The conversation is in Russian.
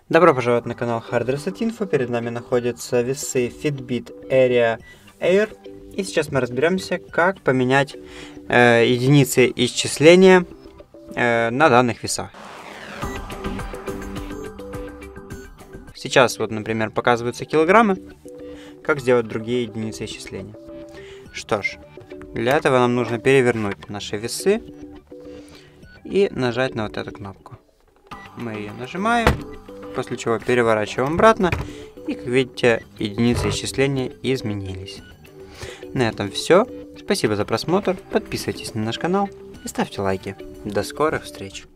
Добро пожаловать на канал Hard Reset Info. Перед нами находятся весы Fitbit Area Air. И сейчас мы разберемся, как поменять единицы исчисления на данных весах. Сейчас вот, например, показываются килограммы. Как сделать другие единицы исчисления? Что ж, для этого нам нужно перевернуть наши весы и нажать на вот эту кнопку. Мы ее нажимаем, после чего переворачиваем обратно, и, как видите, единицы исчисления изменились. На этом все. Спасибо за просмотр, подписывайтесь на наш канал и ставьте лайки. До скорых встреч!